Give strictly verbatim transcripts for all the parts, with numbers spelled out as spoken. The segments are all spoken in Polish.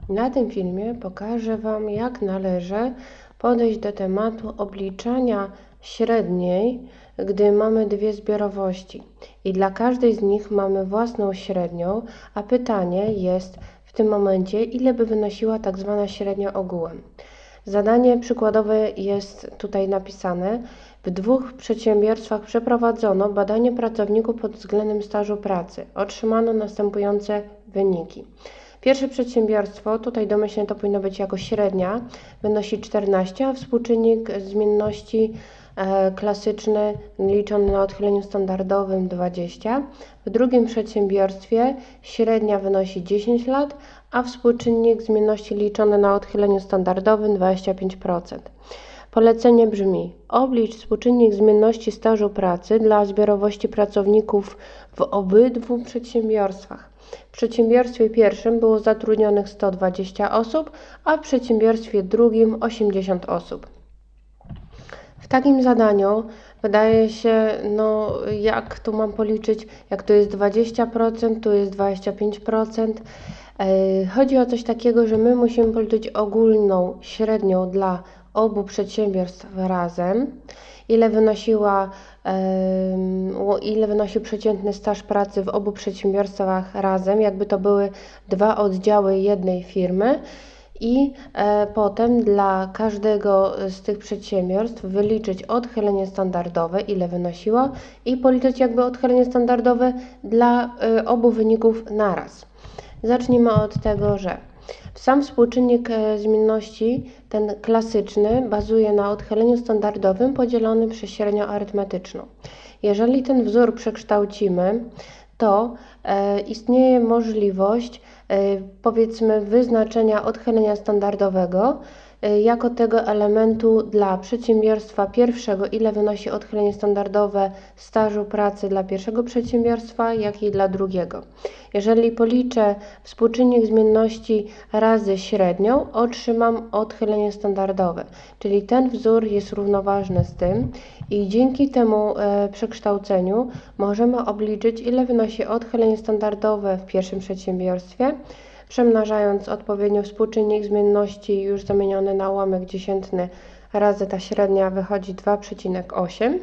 Na tym filmie pokażę Wam, jak należy podejść do tematu obliczania średniej, gdy mamy dwie zbiorowości i dla każdej z nich mamy własną średnią, a pytanie jest w tym momencie, ile by wynosiła tak zwana średnia ogółem. Zadanie przykładowe jest tutaj napisane. W dwóch przedsiębiorstwach przeprowadzono badanie pracowników pod względem stażu pracy. Otrzymano następujące wyniki. Pierwsze przedsiębiorstwo, tutaj domyślnie to powinno być jako średnia, wynosi czternaście, a współczynnik zmienności e, klasyczny liczony na odchyleniu standardowym dwadzieścia. W drugim przedsiębiorstwie średnia wynosi dziesięć lat, a współczynnik zmienności liczony na odchyleniu standardowym dwadzieścia pięć procent. Polecenie brzmi: oblicz współczynnik zmienności stażu pracy dla zbiorowości pracowników w obydwu przedsiębiorstwach. W przedsiębiorstwie pierwszym było zatrudnionych sto dwadzieścia osób, a w przedsiębiorstwie drugim osiemdziesiąt osób. W takim zadaniu wydaje się, no jak tu mam policzyć, jak tu jest dwadzieścia procent, tu jest dwadzieścia pięć procent. Chodzi o coś takiego, że my musimy policzyć ogólną średnią dla obu przedsiębiorstw razem, ile wynosiła, ile wynosił przeciętny staż pracy w obu przedsiębiorstwach razem, jakby to były dwa oddziały jednej firmy, i e, potem dla każdego z tych przedsiębiorstw wyliczyć odchylenie standardowe, ile wynosiło, i policzyć jakby odchylenie standardowe dla e, obu wyników naraz. Zacznijmy od tego, że sam współczynnik zmienności, ten klasyczny, bazuje na odchyleniu standardowym podzielonym przez średnią arytmetyczną. Jeżeli ten wzór przekształcimy, to e, istnieje możliwość e, powiedzmy wyznaczenia odchylenia standardowego e, jako tego elementu dla przedsiębiorstwa pierwszego, ile wynosi odchylenie standardowe stażu pracy dla pierwszego przedsiębiorstwa, jak i dla drugiego. Jeżeli policzę współczynnik zmienności razy średnią, otrzymam odchylenie standardowe, czyli ten wzór jest równoważny z tym i dzięki temu e, przekształceniu możemy obliczyć, ile wynosi odchylenie standardowe w pierwszym przedsiębiorstwie, przemnażając odpowiednio współczynnik zmienności już zamieniony na ułamek dziesiętny razy ta średnia wychodzi dwa przecinek osiem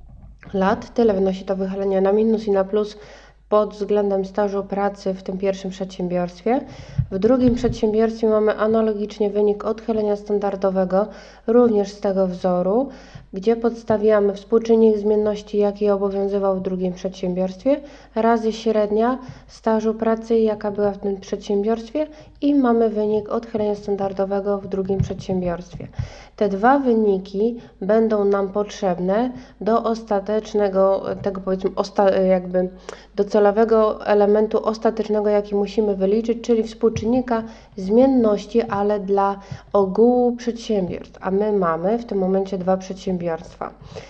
lat. Tyle wynosi to wychylenie na minus i na plus pod względem stażu pracy w tym pierwszym przedsiębiorstwie. W drugim przedsiębiorstwie mamy analogicznie wynik odchylenia standardowego, również z tego wzoru, gdzie podstawiamy współczynnik zmienności, jaki obowiązywał w drugim przedsiębiorstwie, razy średnia stażu pracy, jaka była w tym przedsiębiorstwie, i mamy wynik odchylenia standardowego w drugim przedsiębiorstwie. Te dwa wyniki będą nam potrzebne do ostatecznego, tego powiedzmy osta, jakby docelowego elementu ostatecznego, jaki musimy wyliczyć, czyli współczynnika zmienności, ale dla ogółu przedsiębiorstw, a my mamy w tym momencie dwa przedsiębiorstwa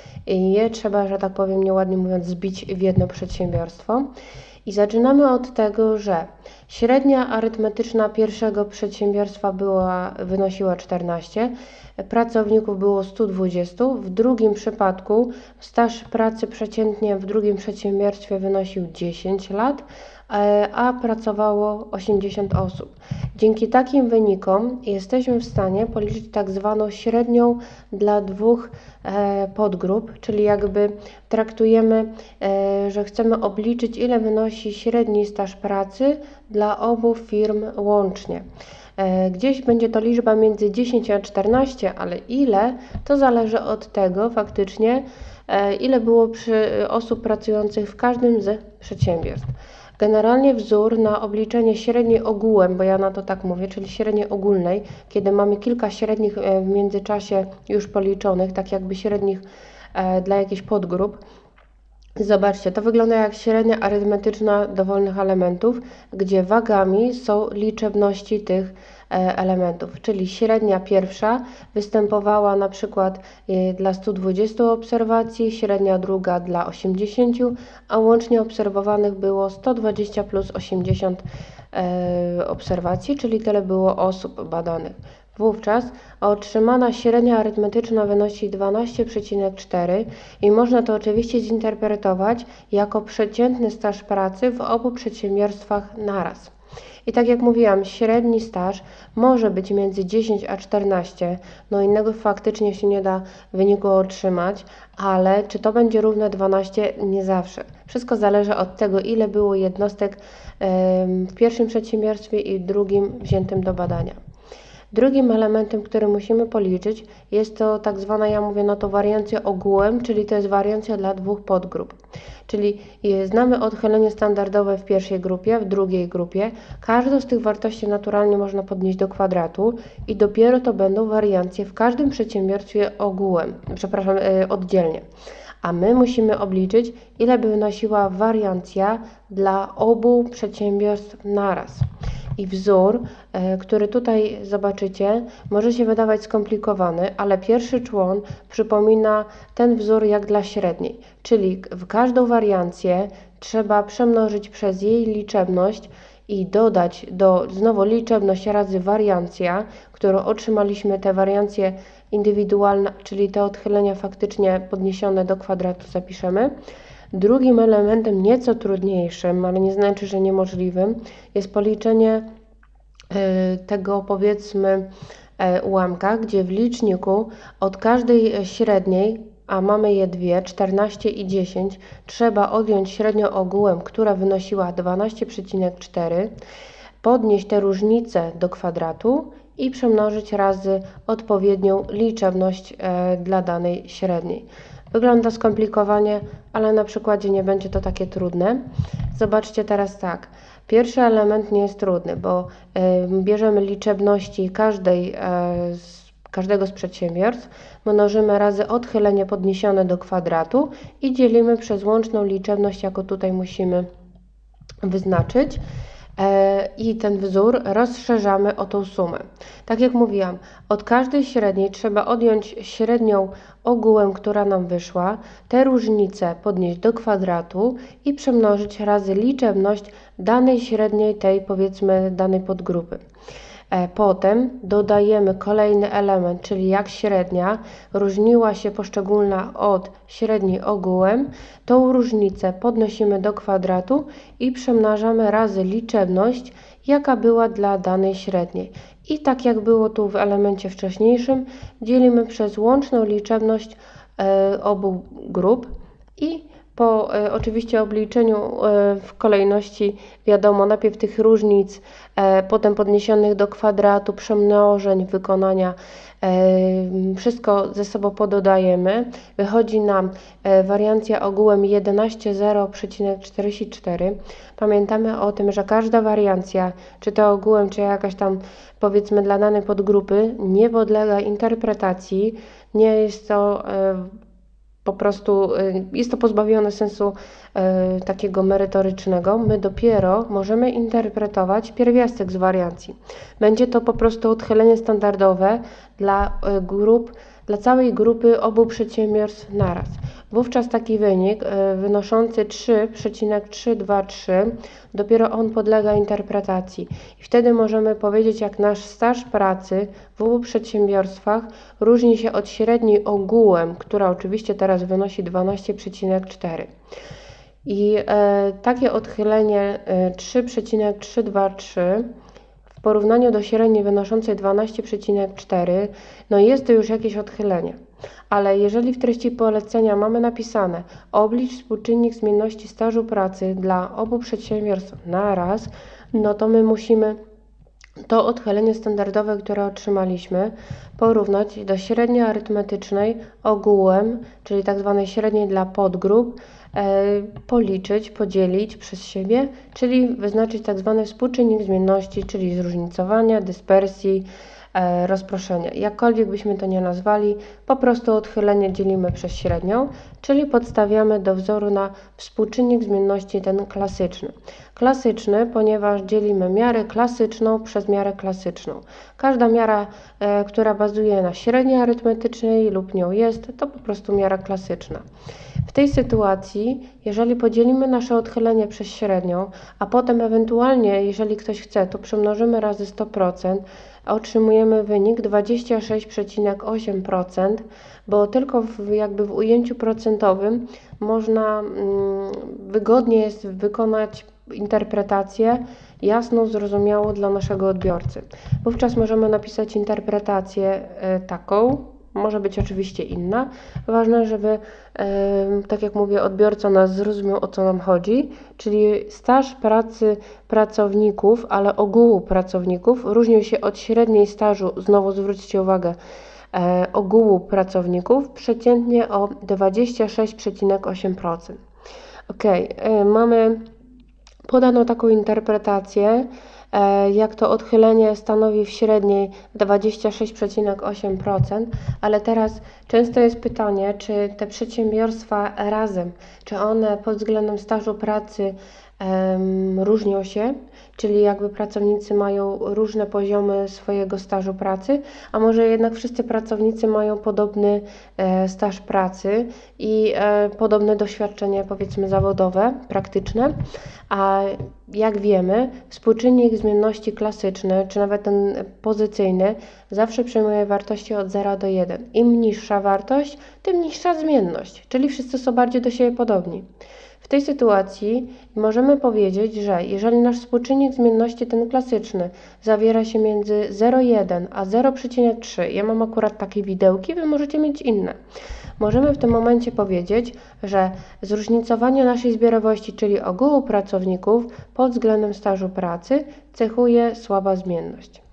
i je trzeba, że tak powiem nieładnie mówiąc, zbić w jedno przedsiębiorstwo. I zaczynamy od tego, że średnia arytmetyczna pierwszego przedsiębiorstwa była, wynosiła czternaście, pracowników było sto dwadzieścia, w drugim przypadku staż pracy przeciętnie w drugim przedsiębiorstwie wynosił dziesięć lat, a pracowało osiemdziesiąt osób. Dzięki takim wynikom jesteśmy w stanie policzyć tak zwaną średnią dla dwóch e, podgrup, czyli jakby traktujemy, e, że chcemy obliczyć, ile wynosi średni staż pracy dla obu firm łącznie. E, gdzieś będzie to liczba między dziesięć a czternaście, ale ile, to zależy od tego faktycznie, e, ile było przy osób pracujących w każdym z przedsiębiorstw. Generalnie wzór na obliczenie średniej ogółem, bo ja na to tak mówię, czyli średniej ogólnej, kiedy mamy kilka średnich w międzyczasie już policzonych, tak jakby średnich dla jakichś podgrup. Zobaczcie, to wygląda jak średnia arytmetyczna dowolnych elementów, gdzie wagami są liczebności tych elementów, czyli średnia pierwsza występowała na przykład dla stu dwudziestu obserwacji, średnia druga dla osiemdziesięciu, a łącznie obserwowanych było sto dwadzieścia plus osiemdziesiąt e, obserwacji, czyli tyle było osób badanych. Wówczas otrzymana średnia arytmetyczna wynosi dwanaście przecinek cztery i można to oczywiście zinterpretować jako przeciętny staż pracy w obu przedsiębiorstwach naraz. I tak jak mówiłam, średni staż może być między dziesięć a czternaście, no innego faktycznie się nie da wyniku otrzymać, ale czy to będzie równe dwanaście? Nie zawsze. Wszystko zależy od tego, ile było jednostek w pierwszym przedsiębiorstwie i w drugim wziętym do badania. Drugim elementem, który musimy policzyć, jest to tak zwana, ja mówię na to wariancja ogółem, czyli to jest wariancja dla dwóch podgrup. Czyli znamy odchylenie standardowe w pierwszej grupie, w drugiej grupie. Każdą z tych wartości naturalnie można podnieść do kwadratu i dopiero to będą wariancje w każdym przedsiębiorstwie ogółem, przepraszam, oddzielnie. A my musimy obliczyć, ile by wynosiła wariancja dla obu przedsiębiorstw naraz. I wzór, który tutaj zobaczycie, może się wydawać skomplikowany, ale pierwszy człon przypomina ten wzór jak dla średniej, czyli w każdą wariancję trzeba przemnożyć przez jej liczebność i dodać do znowu liczebność razy wariancja, którą otrzymaliśmy, te wariancje indywidualne, czyli te odchylenia faktycznie podniesione do kwadratu zapiszemy. Drugim elementem, nieco trudniejszym, ale nie znaczy, że niemożliwym, jest policzenie tego, powiedzmy, ułamka, gdzie w liczniku od każdej średniej, a mamy je dwie, czternaście i dziesięć, trzeba odjąć średnią ogółem, która wynosiła dwanaście przecinek cztery, podnieść tę różnicę do kwadratu i przemnożyć razy odpowiednią liczebność dla danej średniej. Wygląda skomplikowanie, ale na przykładzie nie będzie to takie trudne. Zobaczcie teraz tak. Pierwszy element nie jest trudny, bo y, bierzemy liczebności każdej, y, z, każdego z przedsiębiorstw, mnożymy razy odchylenie podniesione do kwadratu i dzielimy przez łączną liczebność, jaką tutaj musimy wyznaczyć. I ten wzór rozszerzamy o tą sumę. Tak jak mówiłam, od każdej średniej trzeba odjąć średnią ogółem, która nam wyszła, te różnice podnieść do kwadratu i przemnożyć razy liczebność danej średniej, tej powiedzmy danej podgrupy. Potem dodajemy kolejny element, czyli jak średnia różniła się poszczególna od średniej ogółem, tą różnicę podnosimy do kwadratu i przemnażamy razy liczebność, jaka była dla danej średniej. I tak jak było tu w elemencie wcześniejszym, dzielimy przez łączną liczebność e, obu grup i po e, oczywiście obliczeniu e, w kolejności, wiadomo, najpierw tych różnic, e, potem podniesionych do kwadratu, przemnożeń, wykonania, e, wszystko ze sobą pododajemy. Wychodzi nam e, wariancja ogółem jedenaście zero przecinek czterdzieści cztery. Pamiętamy o tym, że każda wariancja, czy to ogółem, czy jakaś tam powiedzmy dla danej podgrupy, nie podlega interpretacji, nie jest to e, po prostu jest to pozbawione sensu e, takiego merytorycznego. My dopiero możemy interpretować pierwiastek z wariancji. Będzie to po prostu odchylenie standardowe dla e, grup, dla całej grupy obu przedsiębiorstw naraz. Wówczas taki wynik e, wynoszący trzy przecinek trzysta dwadzieścia trzy, dopiero on podlega interpretacji. I wtedy możemy powiedzieć, jak nasz staż pracy w obu przedsiębiorstwach różni się od średniej ogółem, która oczywiście teraz wynosi dwanaście przecinek cztery. I e, takie odchylenie e, trzy przecinek trzysta dwadzieścia trzy w porównaniu do średniej wynoszącej dwanaście przecinek cztery, no jest to już jakieś odchylenie. Ale jeżeli w treści polecenia mamy napisane oblicz współczynnik zmienności stażu pracy dla obu przedsiębiorstw naraz, no to my musimy to odchylenie standardowe, które otrzymaliśmy, porównać do średniej arytmetycznej ogółem, czyli tak zwanej średniej dla podgrup, e, policzyć, podzielić przez siebie, czyli wyznaczyć tak zwany współczynnik zmienności, czyli zróżnicowania, dyspersji, e, rozproszenia. Jakkolwiek byśmy to nie nazwali, po prostu odchylenie dzielimy przez średnią, czyli podstawiamy do wzoru na współczynnik zmienności ten klasyczny. Klasyczny, ponieważ dzielimy miarę klasyczną przez miarę klasyczną. Każda miara, e, która bazuje na średniej arytmetycznej lub nią jest, to po prostu miara klasyczna. W tej sytuacji, jeżeli podzielimy nasze odchylenie przez średnią, a potem ewentualnie, jeżeli ktoś chce, to przemnożymy razy sto procent, otrzymujemy wynik dwadzieścia sześć przecinek osiem procent, bo tylko w, jakby w ujęciu procentowym można mm, wygodnie jest wykonać interpretację jasną, zrozumiałą dla naszego odbiorcy. Wówczas możemy napisać interpretację taką, może być oczywiście inna. Ważne, żeby, tak jak mówię, odbiorca nas zrozumiał, o co nam chodzi, czyli staż pracy pracowników, ale ogółu pracowników różnił się od średniej stażu, znowu zwróćcie uwagę, ogółu pracowników przeciętnie o dwadzieścia sześć przecinek osiem procent. Ok, mamy podaną taką interpretację, jak to odchylenie stanowi w średniej dwadzieścia sześć przecinek osiem procent, ale teraz często jest pytanie, czy te przedsiębiorstwa razem, czy one pod względem stażu pracy um, różnią się, czyli jakby pracownicy mają różne poziomy swojego stażu pracy, a może jednak wszyscy pracownicy mają podobny e, staż pracy i e, podobne doświadczenie, powiedzmy, zawodowe, praktyczne, a jak wiemy, współczynnik zmienności klasyczny, czy nawet ten pozycyjny, zawsze przyjmuje wartości od zera do jeden. Im niższa wartość, tym niższa zmienność, czyli wszyscy są bardziej do siebie podobni. W tej sytuacji możemy powiedzieć, że jeżeli nasz współczynnik zmienności, ten klasyczny, zawiera się między zero przecinek jeden a zero przecinek trzy, ja mam akurat takie widełki, wy możecie mieć inne. Możemy w tym momencie powiedzieć, że zróżnicowanie naszej zbiorowości, czyli ogółu pracowników pod względem stażu pracy, cechuje słaba zmienność.